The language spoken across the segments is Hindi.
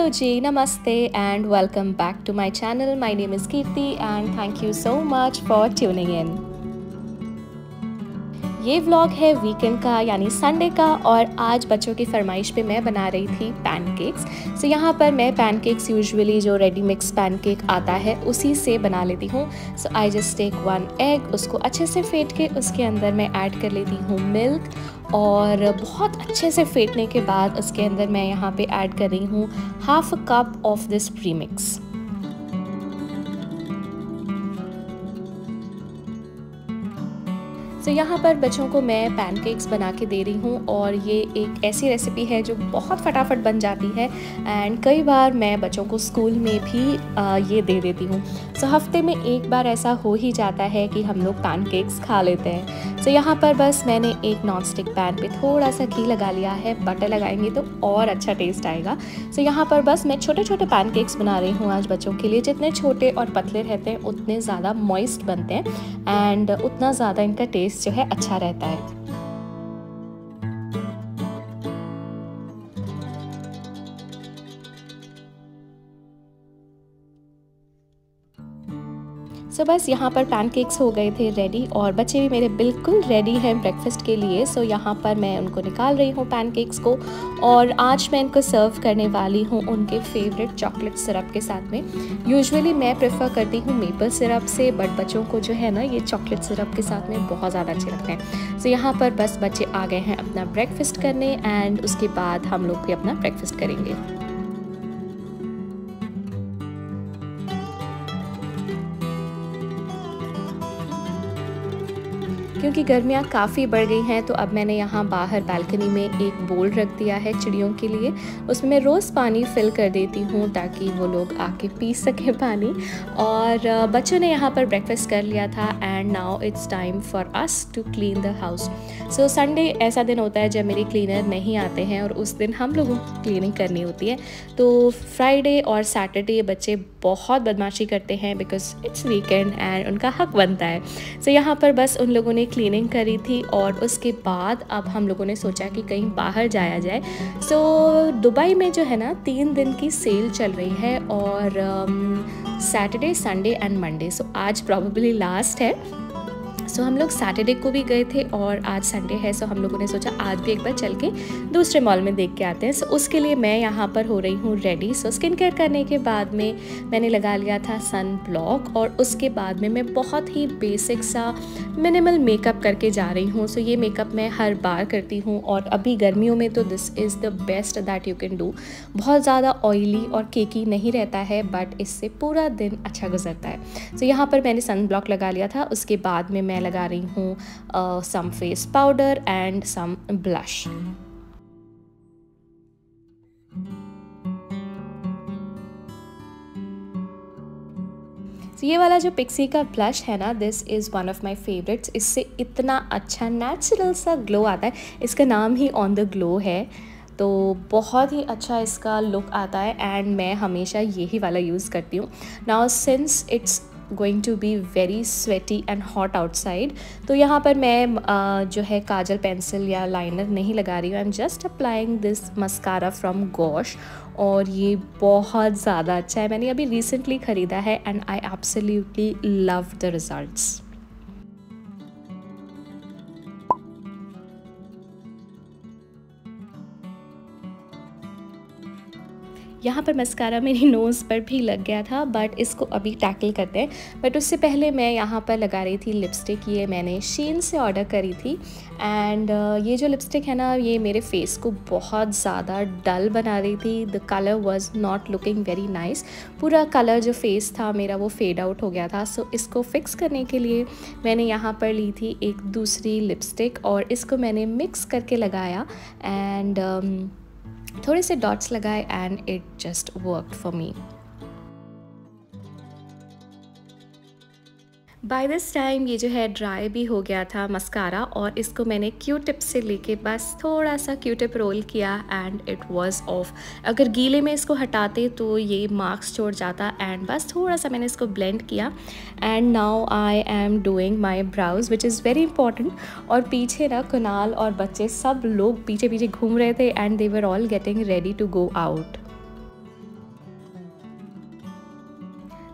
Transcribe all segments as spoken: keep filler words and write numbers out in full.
Hello Ji, Namaste and welcome back to my channel. My name is Kirti and thank you so much for tuning in. ये व्लॉग है वीकेंड का यानी संडे का और आज बच्चों की फरमाइश पे मैं बना रही थी पैनकेक्स। सो यहाँ पर मैं पैनकेक्स यूजुअली जो रेडी मिक्स पैनकेक आता है उसी से बना लेती हूँ। So I just take one egg, उसको अच्छे से फेंट के उसके अंदर मैं ऐड कर लेती हूँ मिल्क और बहुत अच्छे से फेंटने के बाद उसके अंदर मैं यहाँ पे ऐड कर रही हूँ half a cup of this premix. तो so, यहाँ पर बच्चों को मैं पैनकेक्स बना के दे रही हूँ और ये एक ऐसी रेसिपी है जो बहुत फटाफट बन जाती है एंड कई बार मैं बच्चों को स्कूल में भी आ, ये दे देती हूँ। सो so, हफ्ते में एक बार ऐसा हो ही जाता है कि हम लोग पैनकेक्स खा लेते हैं। सो so, यहाँ पर बस मैंने एक नॉन स्टिक पैन पे थोड़ा सा घी लगा लिया है, बटर लगाएंगे तो और अच्छा टेस्ट आएगा। सो so, यहाँ पर बस मैं छोटे छोटे पैनकेक्स बना रही हूँ आज बच्चों के लिए। जितने छोटे और पतले रहते हैं उतने ज़्यादा मॉइस्ट बनते हैं एंड उतना ज़्यादा इनका टेस्ट जो है अच्छा रहता है। सो so, बस यहाँ पर पैनकेक्स हो गए थे रेडी और बच्चे भी मेरे बिल्कुल रेडी हैं ब्रेकफास्ट के लिए। सो so, यहाँ पर मैं उनको निकाल रही हूँ पैनकेक्स को और आज मैं इनको सर्व करने वाली हूँ उनके फेवरेट चॉकलेट सिरप के साथ में। यूजुअली मैं प्रेफर करती हूँ मेपल सिरप से, बट बच्चों को जो है ना ये चॉकलेट सिरप के साथ में बहुत ज़्यादा अच्छे लगते हैं। सो so, यहाँ पर बस बच्चे आ गए हैं अपना ब्रेकफास्ट करने एंड उसके बाद हम लोग भी अपना ब्रेकफास्ट करेंगे। क्योंकि गर्मियाँ काफ़ी बढ़ गई हैं तो अब मैंने यहाँ बाहर बालकनी में एक बोल रख दिया है चिड़ियों के लिए। उसमें मैं रोज़ पानी फिल कर देती हूँ ताकि वो लोग आके पी सकें पानी। और बच्चों ने यहाँ पर ब्रेकफास्ट कर लिया था and now it's time for us to clean the house. So Sunday ऐसा दिन होता है जब मेरे क्लीनर नहीं आते हैं और उस दिन हम लोगों को क्लीनिंग करनी होती है। तो फ्राइडे और सैटरडे बच्चे बहुत बदमाशी करते हैं बिकॉज इट्स वीकेंड एंड उनका हक बनता है। सो so, यहाँ पर बस उन लोगों ने क्लीनिंग करी थी और उसके बाद अब हम लोगों ने सोचा कि कहीं बाहर जाया जाए। सो so, दुबई में जो है ना तीन दिन की सेल चल रही है और Saturday Sunday and Monday. So आज प्रॉबेबली लास्ट है। सो so, हम लोग सैटरडे को भी गए थे और आज संडे है। सो so, हम लोगों ने सोचा आज भी एक बार चल के दूसरे मॉल में देख के आते हैं। सो so, उसके लिए मैं यहाँ पर हो रही हूँ रेडी। सो स्किन केयर करने के बाद में मैंने लगा लिया था सन ब्लॉक और उसके बाद में मैं बहुत ही बेसिक सा मिनिमल मेकअप करके जा रही हूँ। सो so, ये मेकअप मैं हर बार करती हूँ और अभी गर्मियों में तो this is the best that you can do. बहुत ज़्यादा ऑयली और केकी नहीं रहता है बट इससे पूरा दिन अच्छा गुजरता है। सो so, यहाँ पर मैंने सन ब्लॉक लगा लिया था। उसके बाद में मैं लगा रही हूँ some face powder and some blush. तो ये वाला जो पिक्सी का ब्लश है ना, this is one of my favourites. इससे इतना अच्छा नेचुरल सा ग्लो आता है। इसका नाम ही ऑन द ग्लो है तो बहुत ही अच्छा इसका लुक आता है एंड मैं हमेशा यही वाला यूज़ करती हूँ। Now since it's going to be very sweaty and hot outside तो यहाँ पर मैं uh, जो है काजल पेंसिल या लाइनर नहीं लगा रही हूँ। I am just applying this mascara from Gosh और ये बहुत ज़्यादा अच्छा है। मैंने अभी रिसेंटली ख़रीदा है and I absolutely love the results. यहाँ पर मस्कारा मेरी नोज़ पर भी लग गया था बट इसको अभी टैकल करते हैं। बट उससे पहले मैं यहाँ पर लगा रही थी लिपस्टिक। ये मैंने शीन से ऑर्डर करी थी एंड uh, ये जो लिपस्टिक है ना ये मेरे फेस को बहुत ज़्यादा डल बना रही थी। The colour was not looking very nice. पूरा कलर जो फेस था मेरा वो फेड आउट हो गया था। सो so, इसको फिक्स करने के लिए मैंने यहाँ पर ली थी एक दूसरी लिपस्टिक और इसको मैंने मिक्स करके लगाया एंड um, थोड़े से डॉट्स लगाए and it just worked for me. By this time ये जो है ड्राई भी हो गया था मस्कारा और इसको मैंने क्यू टिप से लेके बस थोड़ा सा क्यू टिप रोल किया एंड इट वाज ऑफ। अगर गीले में इसको हटाते तो ये मार्क्स छोड़ जाता एंड बस थोड़ा सा मैंने इसको ब्लेंड किया and now I am doing my brows which is very important. और पीछे ना कुनाल और बच्चे सब लोग पीछे पीछे घूम रहे थे and they were all getting ready to go out.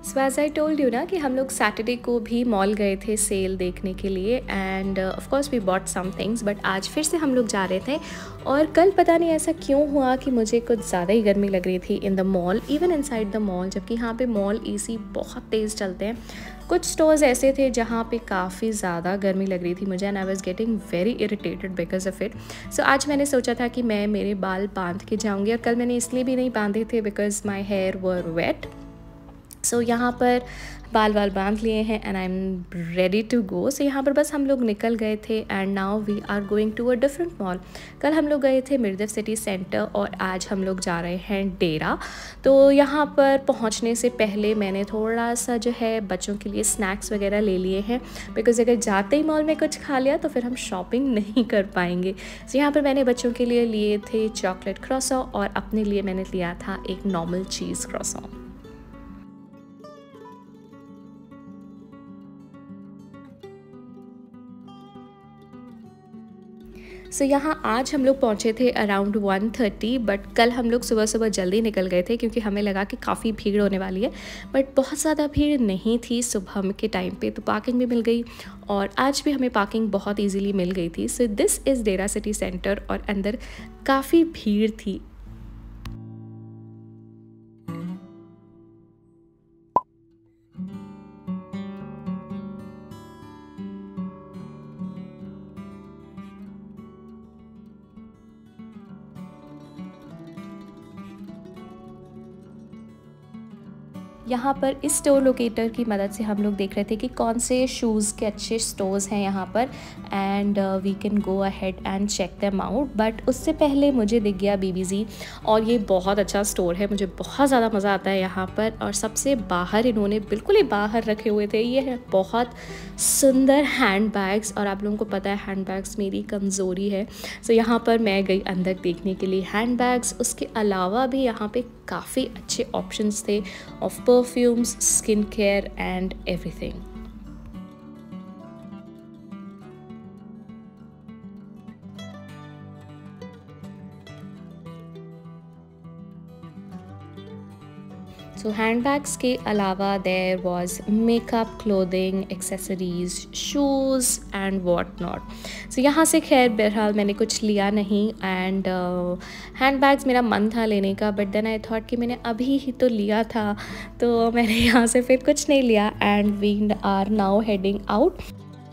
So as I told you ना कि हम लोग सैटरडे को भी मॉल गए थे सेल देखने के लिए and of course we bought some things, but आज फिर से हम लोग जा रहे थे। और कल पता नहीं ऐसा क्यों हुआ कि मुझे कुछ ज़्यादा ही गर्मी लग रही थी in the mall, even inside the mall, जबकि यहाँ पे मॉल एसी बहुत तेज़ चलते हैं। कुछ स्टोर्स ऐसे थे जहाँ पे काफ़ी ज़्यादा गर्मी लग रही थी मुझे and I was getting very irritated because of it. So आज मैंने सोचा था कि मैं मेरे बाल बांध के जाऊँगी, और कल मैंने इसलिए भी नहीं बांधे थे because my hair were wet. So so, यहाँ पर बाल बाल बांध लिए हैं and I am ready to go. So यहाँ पर बस हम लोग निकल गए थे and now we are going to a different mall. कल हम लोग गए थे मिर्देव सिटी सेंटर और आज हम लोग जा रहे हैं डेरा। तो यहाँ पर पहुँचने से पहले मैंने थोड़ा सा जो है बच्चों के लिए स्नैक्स वगैरह ले लिए हैं, बिकॉज अगर जाते ही मॉल में कुछ खा लिया तो फिर हम शॉपिंग नहीं कर पाएंगे। सो so, यहाँ पर मैंने बच्चों के लिए लिए थे चॉकलेट क्रॉसॉ और अपने लिए मैंने लिया था एक नॉर्मल चीज़ क्रॉसॉ। सो so, यहाँ आज हम लोग पहुँचे थे अराउंड वन थर्टी, बट कल हम लोग सुबह सुबह जल्दी निकल गए थे क्योंकि हमें लगा कि काफ़ी भीड़ होने वाली है, बट बहुत ज़्यादा भीड़ नहीं थी सुबह के टाइम पे, तो पार्किंग भी मिल गई और आज भी हमें पार्किंग बहुत इजीली मिल गई थी। So this is Deira City Centre और अंदर काफ़ी भीड़ थी। यहाँ पर इस स्टोर लोकेटर की मदद से हम लोग देख रहे थे कि कौन से शूज़ के अच्छे स्टोर्स हैं यहाँ पर and we can go ahead and check them out. But उससे पहले मुझे दिख गया बीबीजी और ये बहुत अच्छा स्टोर है, मुझे बहुत ज़्यादा मज़ा आता है यहाँ पर। और सबसे बाहर इन्होंने बिल्कुल ही बाहर रखे हुए थे ये है बहुत सुंदर हैंड बैग्स, और आप लोगों को पता है हैंड बैग्स मेरी कमज़ोरी है। सो यहाँ पर मैं गई अंदर देखने के लिए हैंड बैग्स। उसके अलावा भी यहाँ पे काफ़ी अच्छे ऑप्शंस थे of perfumes, skin care and everything. So handbags के अलावा there was makeup, clothing, accessories, shoes and what not. So यहाँ से खैर बहरहाल मैंने कुछ लिया नहीं एंड हैंड बैग्स मेरा मन था लेने का, बट देन आई थॉट कि मैंने अभी ही तो लिया था, तो मैंने यहाँ से फिर कुछ नहीं लिया and we are now heading out.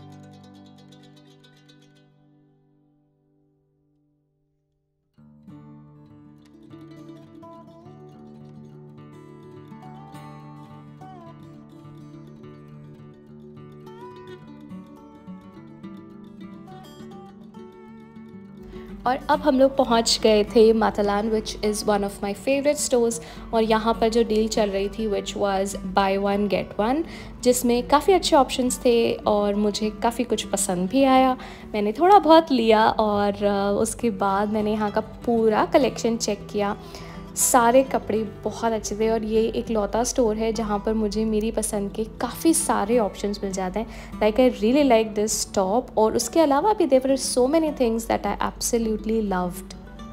और अब हम लोग पहुंच गए थे Matalan, which is one of my favourite stores. और यहाँ पर जो डील चल रही थी which was buy one get one, जिसमें काफ़ी अच्छे ऑप्शंस थे और मुझे काफ़ी कुछ पसंद भी आया। मैंने थोड़ा बहुत लिया और उसके बाद मैंने यहाँ का पूरा कलेक्शन चेक किया। सारे कपड़े बहुत अच्छे थे और ये एक लौता स्टोर है जहाँ पर मुझे मेरी पसंद के काफ़ी सारे ऑप्शंस मिल जाते हैं। Like I really like this top, और उसके अलावा भी there were so many things that I absolutely loved.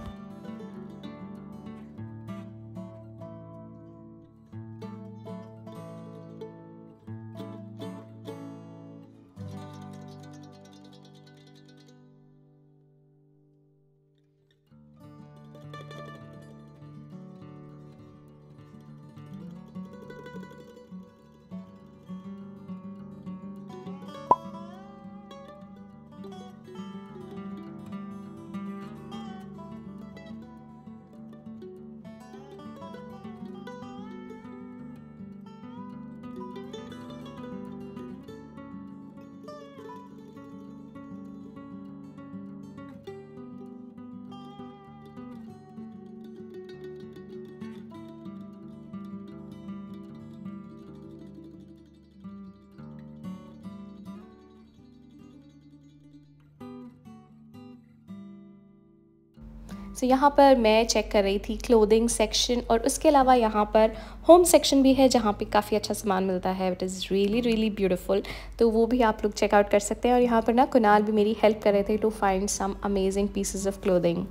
So so, यहाँ पर मैं चेक कर रही थी क्लोथिंग सेक्शन, और उसके अलावा यहाँ पर होम सेक्शन भी है जहाँ पे काफ़ी अच्छा सामान मिलता है। It is really really beautiful, तो वो भी आप लोग चेकआउट कर सकते हैं। और यहाँ पर ना कुणाल भी मेरी हेल्प कर रहे थे to find some amazing pieces of clothing.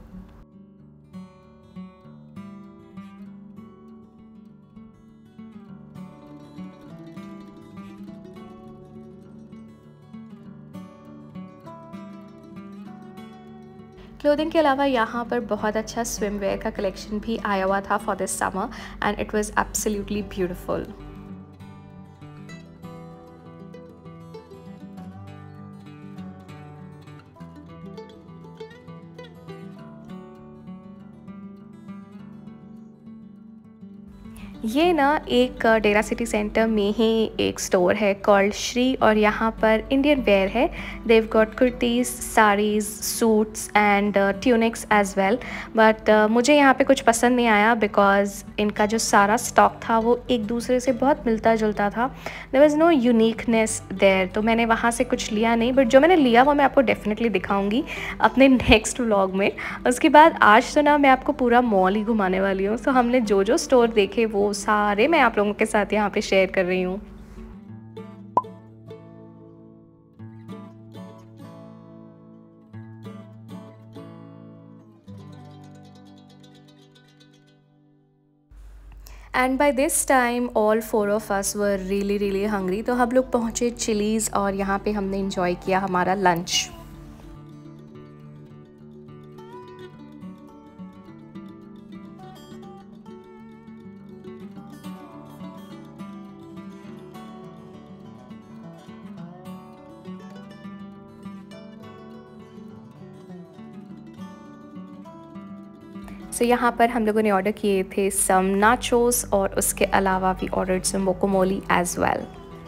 Clothing के अलावा यहाँ पर बहुत अच्छा स्विम वेयर का कलेक्शन भी आया हुआ था for this summer and it was absolutely beautiful. ये ना एक डेरा सिटी सेंटर में ही एक स्टोर है कॉल्ड श्री और यहाँ पर इंडियन वेयर है। They've got kurtis, saris, suits and tunics as well. But मुझे यहाँ पे कुछ पसंद नहीं आया बिकॉज इनका जो सारा स्टॉक था वो एक दूसरे से बहुत मिलता जुलता था। There was no uniqueness there, तो मैंने वहाँ से कुछ लिया नहीं। बट जो मैंने लिया वो मैं आपको डेफिनेटली दिखाऊंगी अपने नेक्स्ट व्लॉग में। उसके बाद आज तो ना मैं आपको पूरा मॉल ही घुमाने वाली हूँ। सो हमने जो जो स्टोर देखे वो सारे मैं आप लोगों के साथ यहाँ पे शेयर कर रही हूँ। And by this time all four of us were really really hungry, तो हम लोग पहुँचे चिलीज़ और यहाँ पे हमने इंजॉय किया हमारा लंच। सो so, यहाँ पर हम लोगों ने ऑर्डर किए थे सम नाचोस और उसके अलावा we ordered some guacamole as well.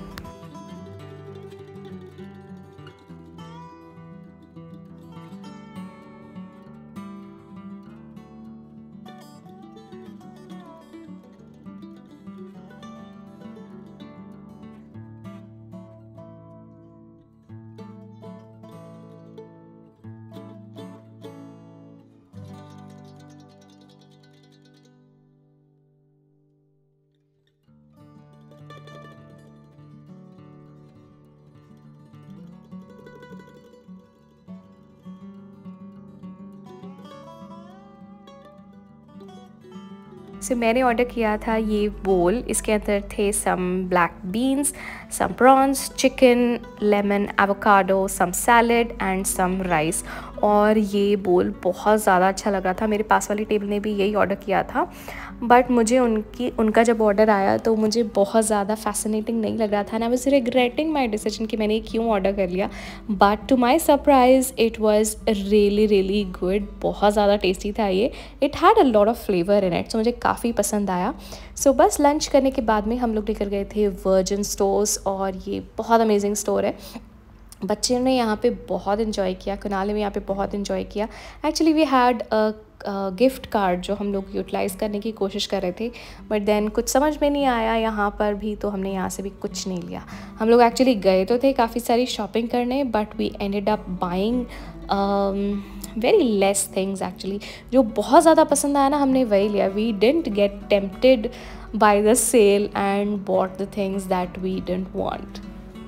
So so, मैंने ऑर्डर किया था ये बोल। इसके अंदर थे some black beans, some prawns, chicken, lemon, avocado, some salad and some rice. और ये बोल बहुत ज़्यादा अच्छा लग रहा था। मेरे पास वाली टेबल ने भी यही ऑर्डर किया था, बट मुझे उनकी उनका जब ऑर्डर आया तो मुझे बहुत ज़्यादा फैसिनेटिंग नहीं लग रहा था। I was regretting my decision कि मैंने क्यों ऑर्डर कर लिया। But to my surprise it was really really good. बहुत ज़्यादा टेस्टी था ये। It had a lot of flavour in it, so मुझे काफ़ी पसंद आया। सो so, बस लंच करने के बाद में हम लोग निकल गए थे वर्जिन स्टोर्स और ये बहुत अमेजिंग स्टोर है। बच्चे ने यहाँ पे बहुत इन्जॉय किया, कुनाल ने यहाँ पे बहुत इन्जॉय किया। Actually we had a gift card जो हम लोग यूटिलाइज़ करने की कोशिश कर रहे थे, बट देन कुछ समझ में नहीं आया यहाँ पर भी, तो हमने यहाँ से भी कुछ नहीं लिया। हम लोग एक्चुअली गए तो थे काफ़ी सारी शॉपिंग करने, but we ended up buying very less things actually. जो बहुत ज़्यादा पसंद आया ना हमने वही लिया। We didn't get tempted by the sale and bought the things that we didn't want.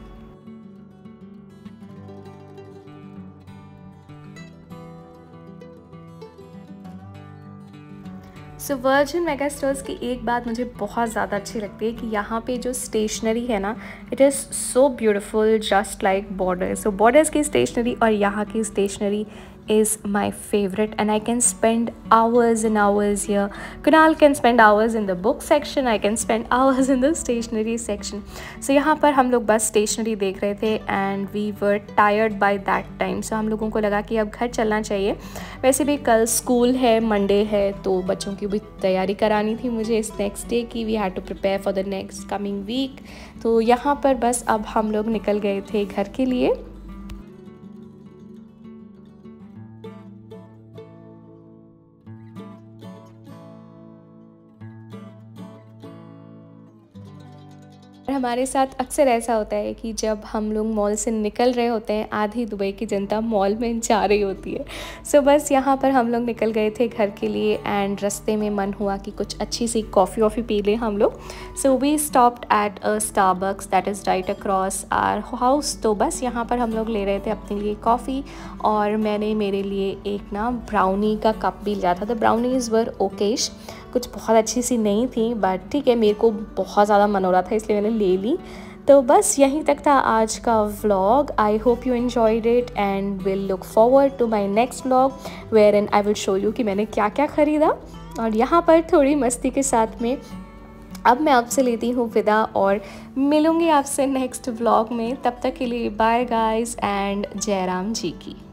So Virgin megastores की एक बात मुझे बहुत ज़्यादा अच्छी लगती है कि यहाँ पे जो स्टेशनरी है ना, it is so beautiful just like Borders. So Borders की स्टेशनरी और यहाँ की stationery is my favorite and I can spend hours and hours here. Kunal can spend hours in the book section, I can spend hours in the stationery section. So यहाँ पर हम लोग बस stationery देख रहे थे and we were tired by that time. So हम लोगों को लगा कि अब घर चलना चाहिए। वैसे भी कल स्कूल है, मंडे है, तो बच्चों की भी तैयारी करानी थी मुझे इस नेक्स्ट डे की। we had to prepare for the next coming week. तो यहाँ पर बस अब हम लोग निकल गए थे घर के लिए। हमारे साथ अक्सर ऐसा होता है कि जब हम लोग मॉल से निकल रहे होते हैं, आधी दुबई की जनता मॉल में जा रही होती है। सो so, बस यहाँ पर हम लोग निकल गए थे घर के लिए एंड रास्ते में मन हुआ कि कुछ अच्छी सी कॉफ़ी वॉफ़ी पी लें हम लोग। So we stopped at a Starbucks that is right across our house. तो बस यहाँ पर हम लोग ले रहे थे अपने लिए कॉफ़ी और मैंने मेरे लिए एक ना ब्राउनी का कप भी लिया था। द ब्राउनीज़ वर ओकेश, कुछ बहुत अच्छी सी नहीं थी, बट ठीक है, मेरे को बहुत ज़्यादा मन हो रहा था इसलिए मैंने ले ली। तो बस यहीं तक था आज का vlog. I hope you enjoyed it and will look forward to my next vlog where an I will show you कि मैंने क्या क्या ख़रीदा। और यहाँ पर थोड़ी मस्ती के साथ में अब मैं आपसे लेती हूँ विदा और मिलूँगी आपसे नेक्स्ट व्लॉग में। तब तक के लिए बाय गाइस एंड जय राम जी की।